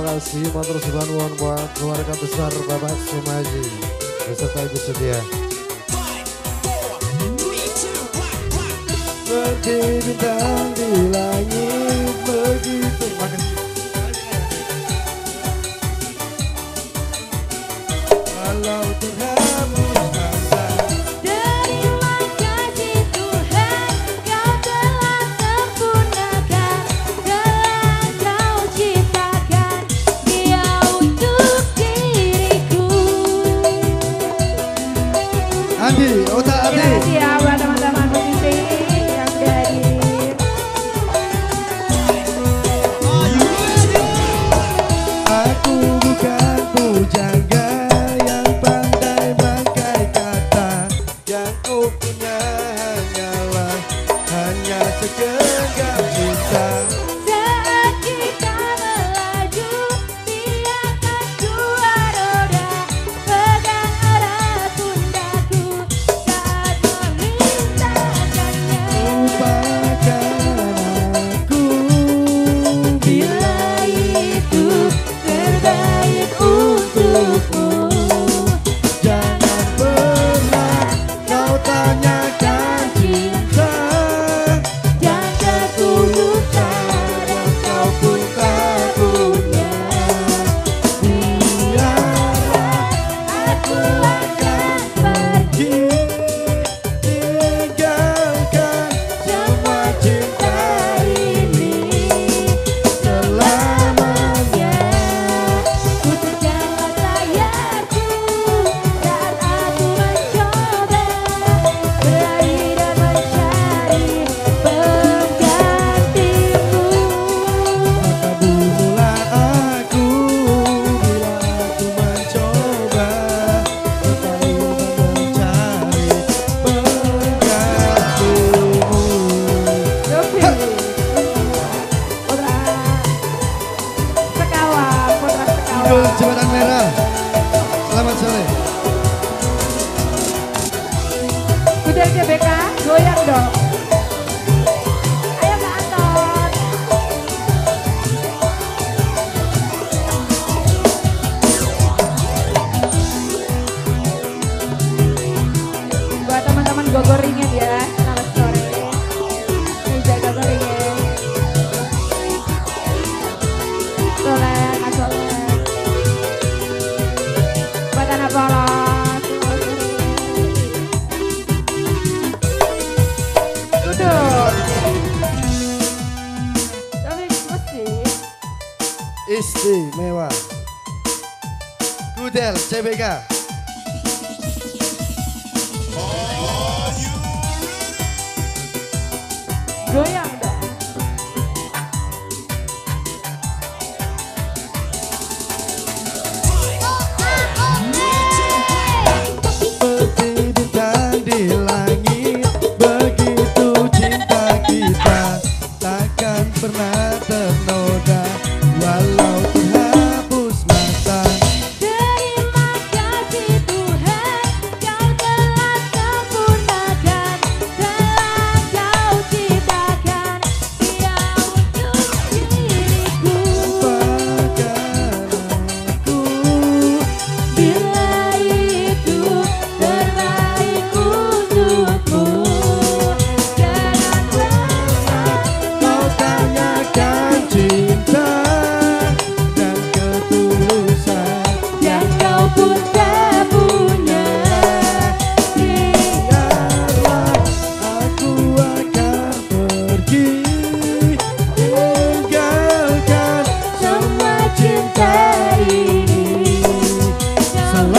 kasih motor Subanwon buat keluarga besar Bapak Sumaji beserta Ibu Setia. Seperti bintang di langit begitu. Walau terhapus masa. Terima kasih Tuhan, Kau telah sempurnakan telah Kau ciptakan Dia untuk diriku. Andi, otak Andi. Terima kasih ya buat teman-teman musisi yang hadir. Aku bukan pujangga yang pandai bangkai kata. Yang ku punya hanya segenggam cinta. Saat kita melaju, biarkan dua roda pegang erat pundakku saat melintasinya. Lupakan aku Bila itu terbaik untukmu. jangan pernah kau tanyakan cinta. Dan ketulusan yang kau pun tak punya. Biarlah aku akan pergi, Tinggalkan semua cinta ini selamanya. putuskanlah layarku saat aku mencoba berlari dan mencari penggantimu. Maka bunuhlah aku bila aku mencoba berlari dan mencari penggantimu. Yopi, putra Sekawan, putra Idul Sekawan. Jembatan Merah. Selamat sore. Udah GBK, goyang dong. Ayo Kak Anton. Buat teman-teman Gogoringin ya, selamat sore. Ini jaga Goringin. Soleh, Kak Soleh. Buat anak polos, selamat sore. Duduk. Tapi mesti. Istimewa. Gudel CBK. Goyang dong. Seperti bintang di langit, begitu cinta kita takkan pernah ternoda walau terhapus masa. Terima kasih Tuhan, Kau telah sempurnakan telah Kau ciptakan Dia untuk diriku. Lupakan aku Bila itu terbaik untukmu. Jangan pernah kau tanyakan cinta dan ketulusan yang kau pun tak punya. biarlah aku akan pergi tinggalkan Semua cinta ini selamanya.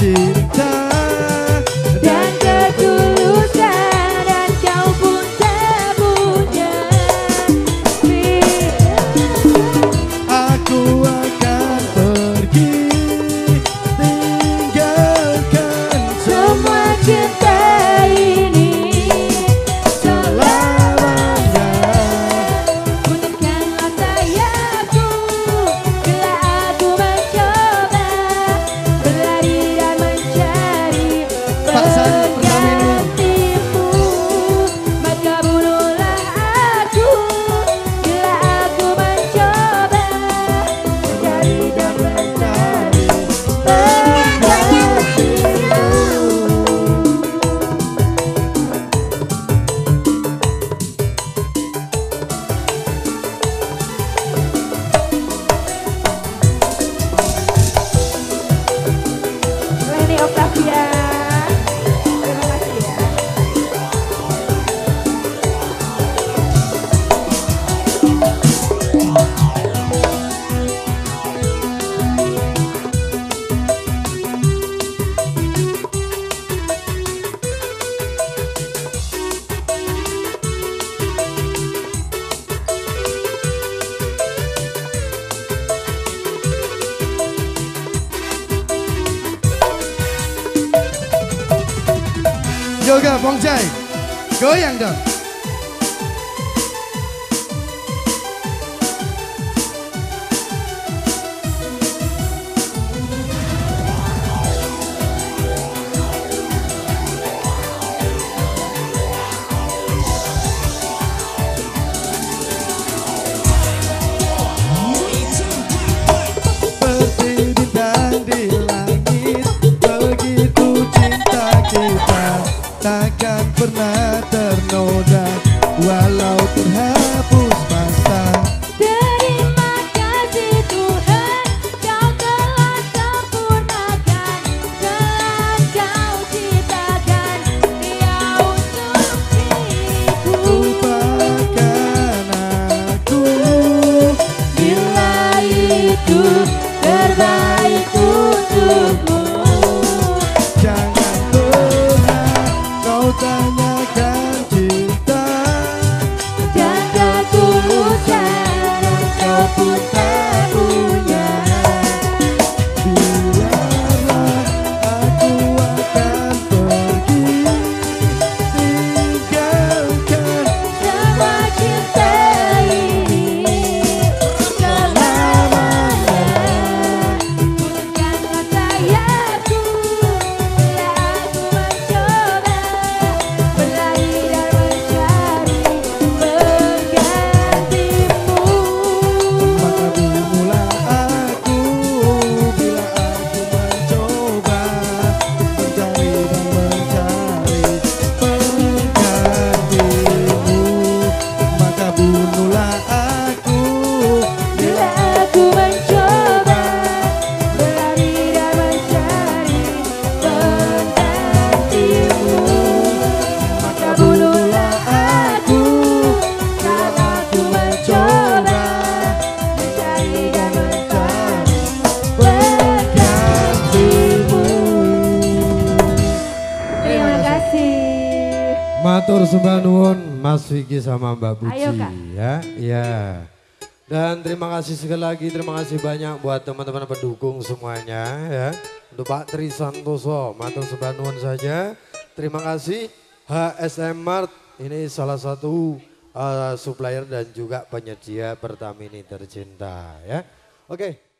cinta dan ketulusan dan kau pun tak punya pilihan. Aku akan pergi tinggalkan Semua cinta ini selamanya. Putuskanlah sayangku bila aku mencoba berlari dan mencari Pak San, penggantimu. Maka bunuhlah aku bila aku mencoba mencari dan mencari penggantimu. Leni Octavia, terima kasih ya. Yoga Bongjai, goyang dong. Seperti bintang di langit, begitu cinta kita takkan pernah ternoda walau terhapus masa. Terima kasih Tuhan, Kau telah sempurnakan, telah Kau ciptakan Dia untuk diriku. Lupakan aku Bila itu terbaik untukmu. jangan pernah kau tanyakan cinta Dan ketulusan dan kau pun tak punya. biarlah aku akan pergi tinggalkan Semua cinta ini selamanya. Putuskanlah sayangku bila aku mencoba berlari dan mencari penggantimu. maka bunuhlah aku bila aku mencoba mencari dan mencari penggantimu. Maka bunuhlah aku Bila aku mencoba berlari dan mencari penggantimu. Maka bunuhlah aku karena aku mencoba mencari dan mencari penggantimu. Terima kasih. Matur sembah nuwun Mas Vicky sama Mbak Puji. Ayo, Kak. Ya, iya. Dan terima kasih sekali lagi, terima kasih banyak buat teman-teman pendukung semuanya ya. Untuk Pak Tri Santoso, matur sembah nuwun saja. Terima kasih HSM Mart, ini salah satu supplier dan juga penyedia Pertamini tercinta ya. Oke.